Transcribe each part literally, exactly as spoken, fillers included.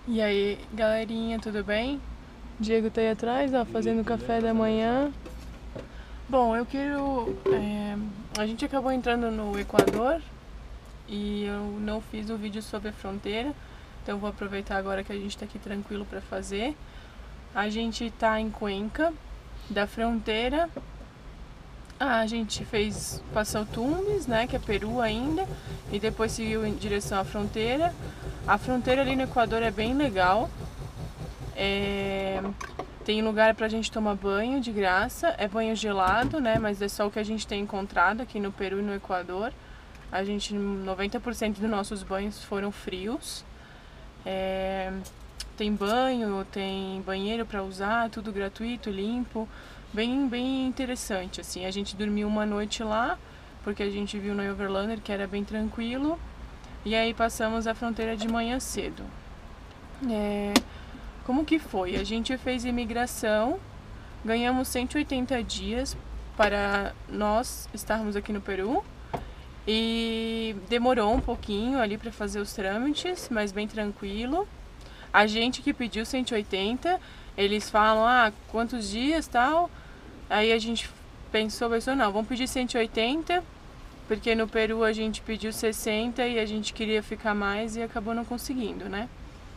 E aí, galerinha, tudo bem? Diego tá aí atrás, ó, fazendo café da manhã. Bom, eu quero... É, a gente acabou entrando no Equador e eu não fiz o vídeo sobre a fronteira, então eu vou aproveitar agora que a gente tá aqui tranquilo pra fazer. A gente tá em Cuenca, da fronteira. Ah, a gente fez, passou Tumbes, né, que é Peru ainda, e depois seguiu em direção à fronteira. A fronteira ali no Equador é bem legal. É... Tem lugar pra gente tomar banho de graça, é banho gelado, né, mas é só o que a gente tem encontrado aqui no Peru e no Equador. A gente, noventa por cento dos nossos banhos foram frios. É... Tem banho, tem banheiro pra usar, tudo gratuito, limpo. Bem, bem interessante, assim. A gente dormiu uma noite lá, porque a gente viu no Overlander que era bem tranquilo. E aí passamos a fronteira de manhã cedo. É... Como que foi? A gente fez imigração, ganhamos cento e oitenta dias para nós estarmos aqui no Peru. E demorou um pouquinho ali para fazer os trâmites, mas bem tranquilo. A gente que pediu cento e oitenta, eles falam, ah, quantos dias, tal. Aí a gente pensou, pensou, não, vamos pedir cento e oitenta, porque no Peru a gente pediu sessenta e a gente queria ficar mais e acabou não conseguindo, né?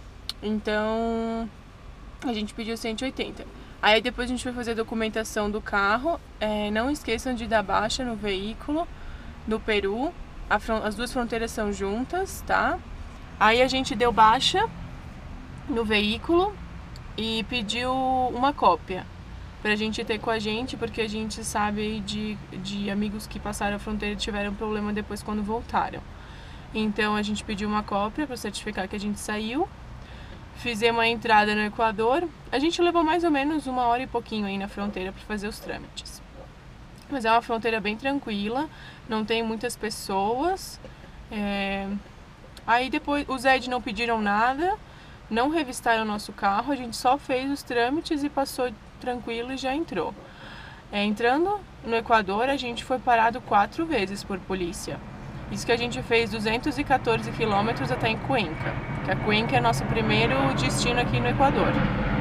Então, a gente pediu cento e oitenta. Aí depois a gente foi fazer a documentação do carro. É, não esqueçam de dar baixa no veículo do Peru. A, as duas fronteiras são juntas, tá? Aí a gente deu baixa no veículo e pediu uma cópia pra gente ter com a gente, porque a gente sabe de, de amigos que passaram a fronteira e tiveram problema depois quando voltaram. Então a gente pediu uma cópia para certificar que a gente saiu. Fizemos a entrada no Equador. A gente levou mais ou menos uma hora e pouquinho aí na fronteira para fazer os trâmites. Mas é uma fronteira bem tranquila, não tem muitas pessoas. É... Aí depois os E D não pediram nada, não revistaram o nosso carro, a gente só fez os trâmites e passou tranquilo e já entrou. É, entrando no Equador, a gente foi parado quatro vezes por polícia. Isso que a gente fez duzentos e quatorze quilômetros até em Cuenca, que a Cuenca é nosso primeiro destino aqui no Equador.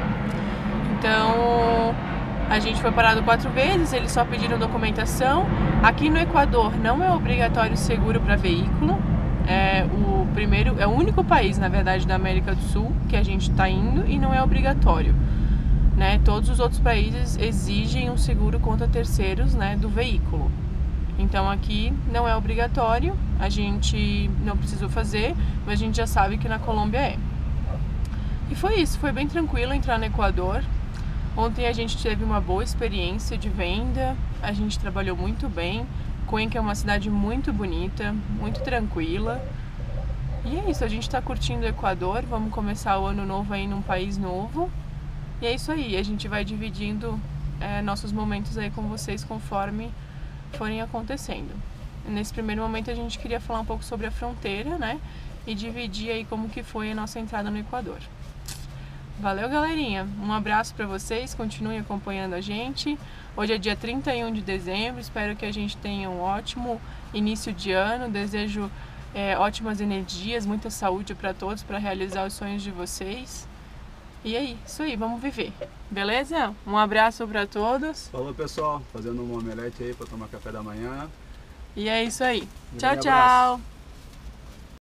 Então, a gente foi parado quatro vezes, eles só pediram documentação. Aqui no Equador não é obrigatório seguro para veículo. É o primeiro, é o único país, na verdade, da América do Sul que a gente está indo e não é obrigatório, né? Todos os outros países exigem um seguro contra terceiros, né, do veículo. Então aqui não é obrigatório, a gente não precisou fazer, mas a gente já sabe que na Colômbia é. E foi isso, foi bem tranquilo entrar no Equador. Ontem a gente teve uma boa experiência de venda, a gente trabalhou muito bem. Cuenca é uma cidade muito bonita, muito tranquila. E é isso, a gente está curtindo o Equador, vamos começar o ano novo aí num país novo. E é isso aí, a gente vai dividindo é, nossos momentos aí com vocês conforme forem acontecendo. Nesse primeiro momento a gente queria falar um pouco sobre a fronteira, né? E dividir aí como que foi a nossa entrada no Equador. Valeu, galerinha! Um abraço para vocês, continuem acompanhando a gente. Hoje é dia trinta e um de dezembro, espero que a gente tenha um ótimo início de ano. Desejo é, ótimas energias, muita saúde para todos, para realizar os sonhos de vocês. E é isso aí, vamos viver, beleza? Um abraço para todos. Falou, pessoal, fazendo um omelete aí para tomar café da manhã. E é isso aí. Um Tchau, grande tchau! abraço.